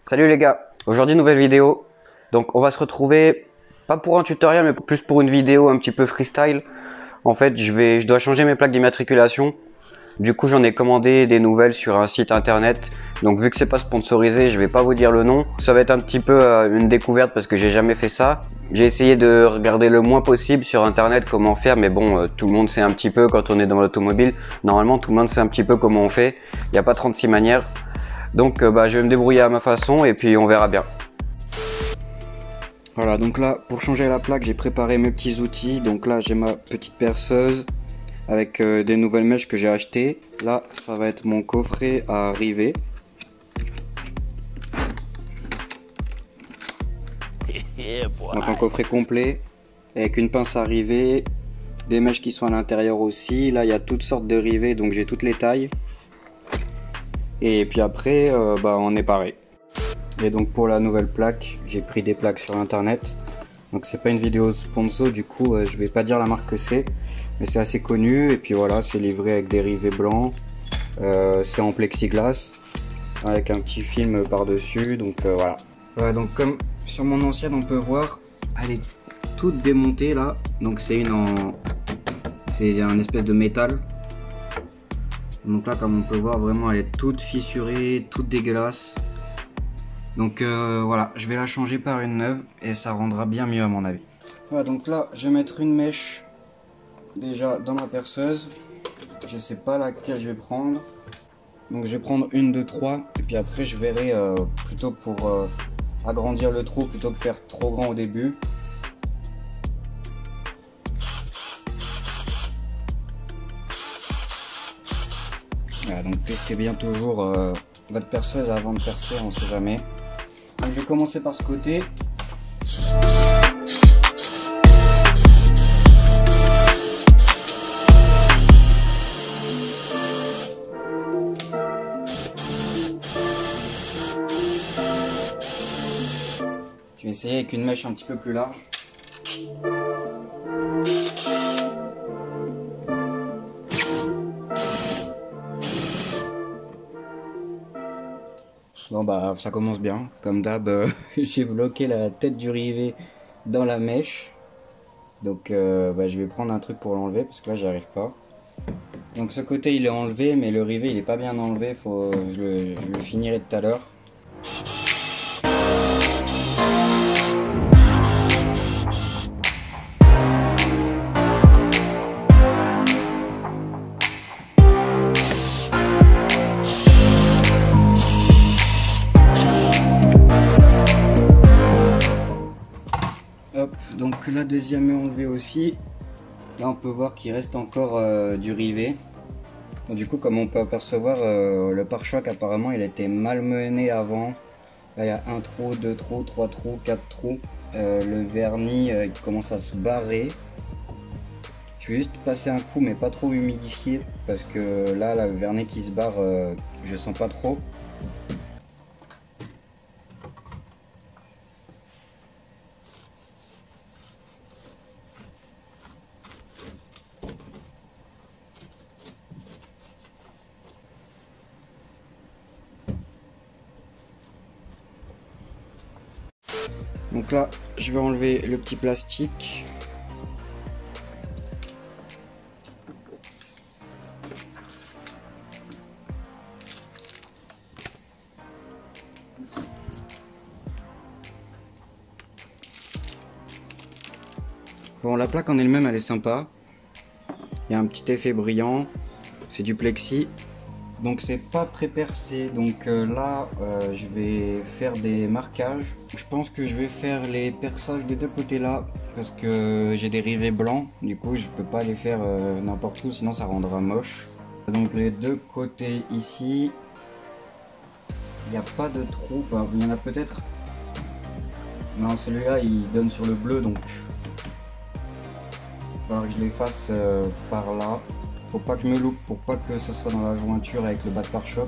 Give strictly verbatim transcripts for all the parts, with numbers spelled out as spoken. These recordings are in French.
Salut les gars, aujourd'hui nouvelle vidéo. Donc on va se retrouver, pas pour un tutoriel mais plus pour une vidéo un petit peu freestyle. En fait je, vais, je dois changer mes plaques d'immatriculation. Du coup j'en ai commandé des nouvelles sur un site internet. Donc vu que c'est pas sponsorisé, je vais pas vous dire le nom. Ça va être un petit peu euh, une découverte parce que j'ai jamais fait ça. J'ai essayé de regarder le moins possible sur internet comment faire, mais bon, euh, tout le monde sait un petit peu quand on est dans l'automobile. Normalement tout le monde sait un petit peu comment on fait. Il n'y a pas trente-six manières. Donc euh, bah, je vais me débrouiller à ma façon et puis on verra bien. Voilà, donc là pour changer la plaque j'ai préparé mes petits outils. Donc là j'ai ma petite perceuse avec euh, des nouvelles mèches que j'ai achetées. Là ça va être mon coffret à rivet. Donc un coffret complet avec une pince à rivet, des mèches qui sont à l'intérieur aussi. Là il y a toutes sortes de rivets, donc j'ai toutes les tailles. Et puis après, euh, bah, on est pareil. Et donc pour la nouvelle plaque, j'ai pris des plaques sur internet. Donc c'est pas une vidéo sponsor, du coup euh, je vais pas dire la marque que c'est, mais c'est assez connu. Et puis voilà, c'est livré avec des rivets blancs. Euh, c'est en plexiglas avec un petit film par dessus. Donc euh, voilà. Voilà, donc comme sur mon ancienne on peut voir, elle est toute démontée là. Donc c'est une en, c'est un espèce de métal. Donc là comme on peut voir vraiment elle est toute fissurée, toute dégueulasse. Donc euh, voilà, je vais la changer par une neuve et ça rendra bien mieux à mon avis. Voilà, donc là je vais mettre une mèche déjà dans ma perceuse. Je sais pas laquelle je vais prendre. Donc je vais prendre une, deux, trois et puis après je verrai euh, plutôt pour euh, agrandir le trou plutôt que faire trop grand au début. Voilà, donc testez bien toujours euh, votre perceuse avant de percer, on sait jamais. Donc je vais commencer par ce côté. Je vais essayer avec une mèche un petit peu plus large. Bon bah ça commence bien, comme d'hab euh, j'ai bloqué la tête du rivet dans la mèche. Donc euh, bah, je vais prendre un truc pour l'enlever parce que là j'y arrive pas. Donc ce côté il est enlevé mais le rivet il est pas bien enlevé, faut, je, le, je le finirai tout à l'heure. Hop, donc la deuxième est enlevée aussi. Là on peut voir qu'il reste encore euh, du rivet. Donc, du coup comme on peut apercevoir euh, le pare-choc apparemment il a été malmené avant. Là il y a un trou, deux trous, trois trous, quatre trous. Euh, le vernis euh, il commence à se barrer. Je vais juste passer un coup mais pas trop humidifié parce que là, là le vernis qui se barre euh, je sens pas trop. Donc là, je vais enlever le petit plastique. Bon, la plaque en elle-même, elle est sympa. Il y a un petit effet brillant. C'est du plexi. Donc c'est pas pré-percé, donc euh, là euh, je vais faire des marquages. Je pense que je vais faire les perçages des deux côtés là parce que j'ai des rivets blancs, du coup je peux pas les faire euh, n'importe où sinon ça rendra moche. Donc les deux côtés ici, il n'y a pas de trou, enfin il y en a peut-être. Non, celui-là il donne sur le bleu, donc il va falloir que je les fasse euh, par là. Faut pas que je me loupe pour pas que ça soit dans la jointure avec le bas de pare-choc.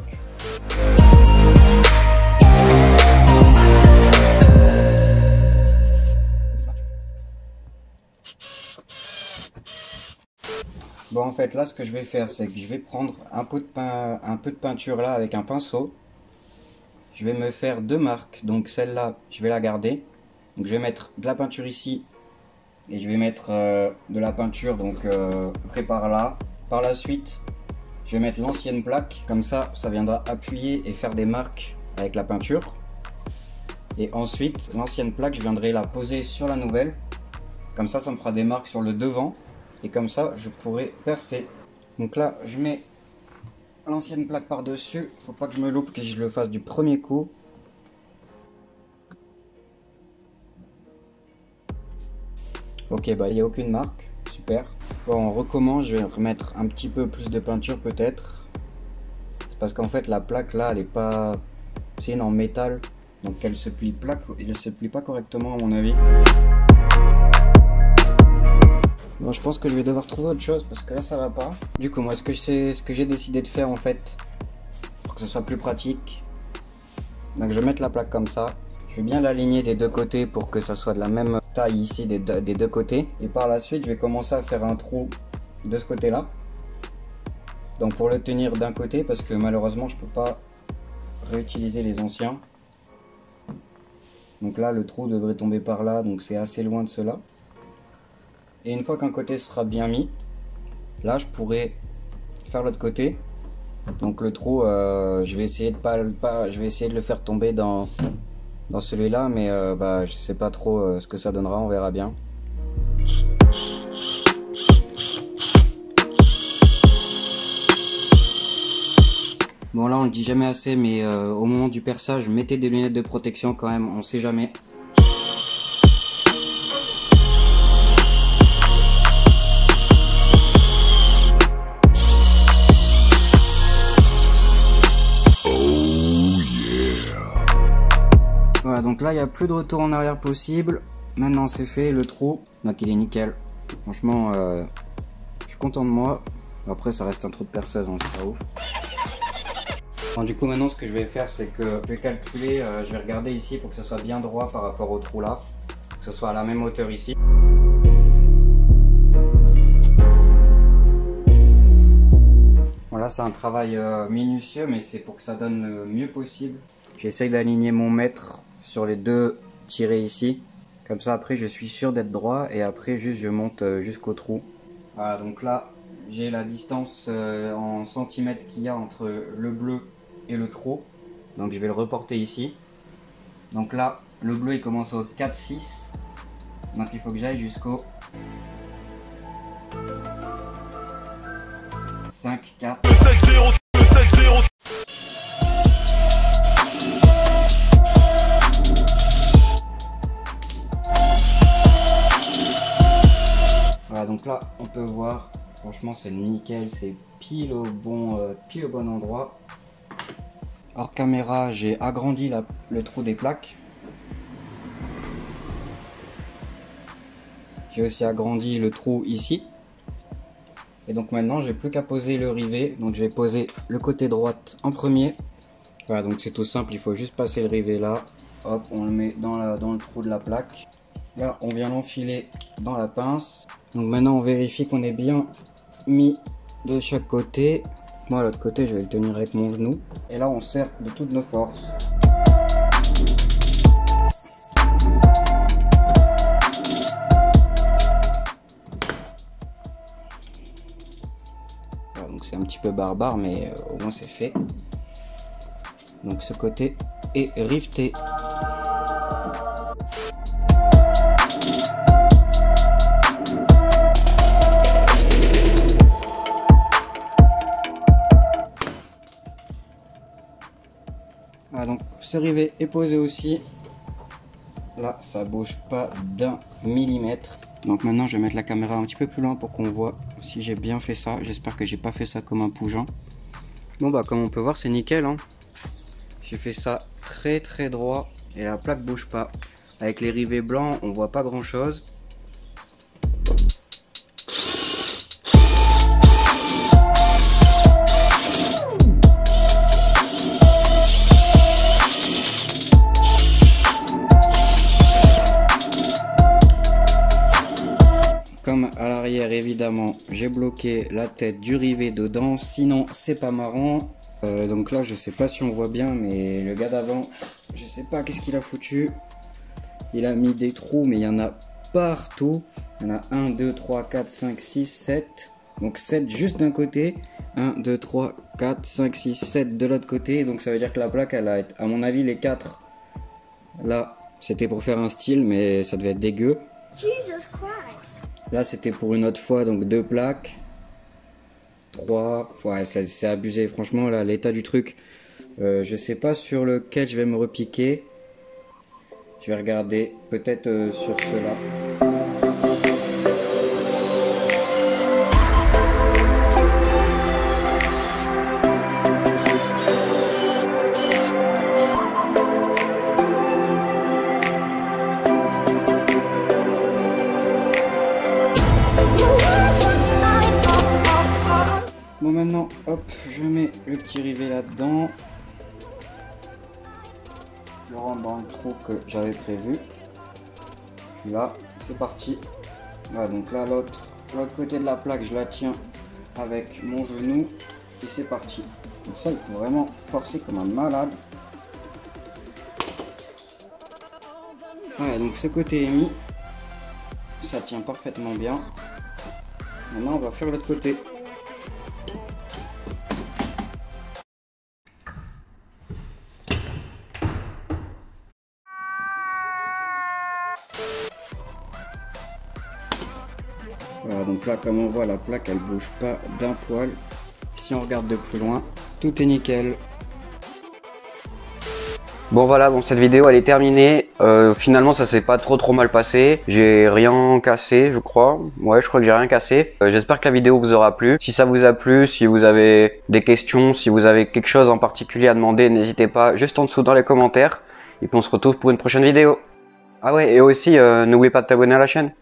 Bon en fait là ce que je vais faire c'est que je vais prendre un peu de, pein... un peu de peinture là avec un pinceau. je vais me faire deux marques. Donc celle-là, je vais la garder. Donc je vais mettre de la peinture ici. Et je vais mettre euh, de la peinture donc euh, à peu près par là. Par la suite, je vais mettre l'ancienne plaque. Comme ça, ça viendra appuyer et faire des marques avec la peinture. Et ensuite, l'ancienne plaque, je viendrai la poser sur la nouvelle. Comme ça, ça me fera des marques sur le devant. Et comme ça, je pourrai percer. Donc là, je mets l'ancienne plaque par-dessus. Faut pas que je me loupe, que je le fasse du premier coup. Ok, bah il n'y a aucune marque. Super. Bon, on recommence. Je vais remettre un petit peu plus de peinture peut-être. C'est parce qu'en fait, la plaque là, elle est pas... C'est une en métal. Donc elle se plie, plaque, elle se plie pas correctement à mon avis. Bon, je pense que je vais devoir trouver autre chose parce que là ça va pas. Du coup, moi ce que je sais, ce que j'ai décidé de faire en fait, pour que ce soit plus pratique, donc je vais mettre la plaque comme ça. Je vais bien l'aligner des deux côtés pour que ça soit de la même taille ici des deux, des deux côtés. Et par la suite, je vais commencer à faire un trou de ce côté là. Donc pour le tenir d'un côté parce que malheureusement je peux pas réutiliser les anciens. Donc là, le trou devrait tomber par là, donc c'est assez loin de cela. Et une fois qu'un côté sera bien mis, là je pourrais faire l'autre côté. Donc le trou, euh, je vais essayer de pas, pas, je vais essayer de le faire tomber dans dans celui-là, mais euh, bah je sais pas trop euh, ce que ça donnera, on verra bien. Bon là on le dit jamais assez, mais euh, au moment du perçage, mettez des lunettes de protection quand même, on sait jamais. Voilà, donc là il n'y a plus de retour en arrière possible. Maintenant c'est fait, le trou, donc il est nickel. Franchement, euh, je suis content de moi. Après ça reste un trou de perceuse, hein, c'est pas ouf. Bon, du coup maintenant ce que je vais faire c'est que je vais calculer, euh, je vais regarder ici pour que ce soit bien droit par rapport au trou là, que ce soit à la même hauteur ici. Voilà, c'est un travail euh, minutieux mais c'est pour que ça donne le mieux possible. J'essaye d'aligner mon mètre sur les deux tirés ici, comme ça après je suis sûr d'être droit et après juste je monte euh, jusqu'au trou. Voilà, donc là j'ai la distance euh, en centimètres qu'il y a entre le bleu et le trou, donc je vais le reporter ici. Donc là le bleu il commence au quatre six, donc il faut que j'aille jusqu'au cinq quatre. Voilà, donc là on peut voir, franchement c'est nickel, c'est pile au bon euh, pile au bon endroit. Hors caméra, j'ai agrandi la, le trou des plaques. J'ai aussi agrandi le trou ici. Et donc maintenant j'ai plus qu'à poser le rivet. Donc je vais poser le côté droite en premier. Voilà, donc c'est tout simple, il faut juste passer le rivet là. Hop, on le met dans, la, dans le trou de la plaque. Là on vient l'enfiler dans la pince. Donc maintenant on vérifie qu'on est bien mis de chaque côté. Moi l'autre côté je vais le tenir avec mon genou. Et là on serre de toutes nos forces. Voilà, donc c'est un petit peu barbare mais euh, au moins c'est fait. Donc ce côté est riveté. Voilà, donc ce rivet est posé aussi. Là ça bouge pas d'un millimètre. Donc maintenant je vais mettre la caméra un petit peu plus loin pour qu'on voit si j'ai bien fait ça. J'espère que j'ai pas fait ça comme un pougeant. Bon bah comme on peut voir c'est nickel hein. J'ai fait ça très très droit et la plaque bouge pas. Avec les rivets blancs on voit pas grand chose. Comme à l'arrière évidemment j'ai bloqué la tête du rivet dedans, sinon c'est pas marrant. Euh, donc là je sais pas si on voit bien, mais le gars d'avant, je sais pas qu'est-ce qu'il a foutu. Il a mis des trous, mais il y en a partout. Il y en a un, deux, trois, quatre, cinq, six, sept. Donc sept juste d'un côté. un, deux, trois, quatre, cinq, six, sept de l'autre côté. Donc ça veut dire que la plaque, elle a, à mon avis, les quatre. Là, c'était pour faire un style, mais ça devait être dégueu. Jesus Christ. Là, c'était pour une autre fois, donc deux plaques. trois. Ouais, c'est abusé. Franchement, là, l'état du truc. Euh, je sais pas sur lequel je vais me repiquer. Je vais regarder peut-être euh, sur cela. Bon, maintenant, hop, je mets le petit rivet là-dedans. Je rentre dans le trou que j'avais prévu. Là, c'est parti. Voilà, donc là, l'autre l'autre côté de la plaque, je la tiens avec mon genou. Et c'est parti. Donc ça, il faut vraiment forcer comme un malade. Voilà, donc ce côté est mis. Ça tient parfaitement bien. Maintenant, on va faire l'autre côté. Voilà, donc là, comme on voit, la plaque, elle bouge pas d'un poil. Si on regarde de plus loin, tout est nickel. Bon voilà, bon cette vidéo elle est terminée. Euh, finalement ça s'est pas trop trop mal passé. J'ai rien cassé je crois. Ouais je crois que j'ai rien cassé. Euh, J'espère que la vidéo vous aura plu. Si ça vous a plu, si vous avez des questions, si vous avez quelque chose en particulier à demander, n'hésitez pas juste en dessous dans les commentaires. Et puis on se retrouve pour une prochaine vidéo. Ah ouais, et aussi euh, n'oubliez pas de t'abonner à la chaîne.